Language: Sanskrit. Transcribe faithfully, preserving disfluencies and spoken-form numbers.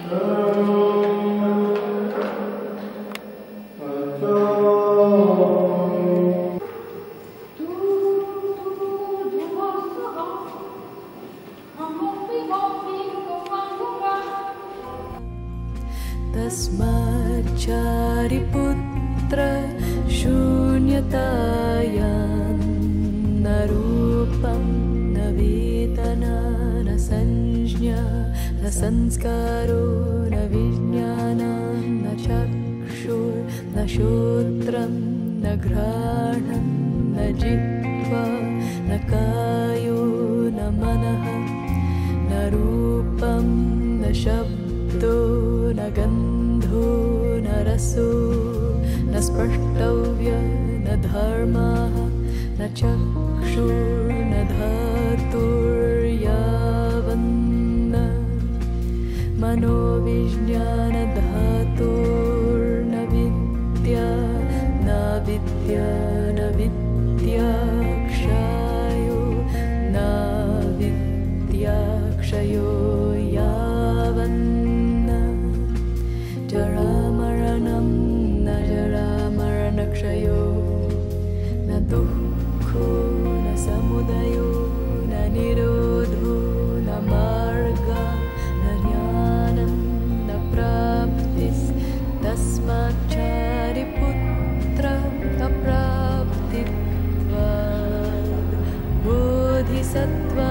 Tasmacariputra shunyatayan na rupam na vedana na sanjna na sanskaro na vijnana na chakshur na shotram na granam na jitva na kayo na manaha na rupam na shabdo na gandho na raso na sprashtavya na dharma na chakshur na dhatur yavanna manovijnana dhatur na vidya na vidya na vidyakshayo na vidyakshayo yavanna jaramaranam na jaramarakshayo na dukho na samudayo na nirodho na marga na jnanam na praptis tasmacariputra apraptitvad bodhisattva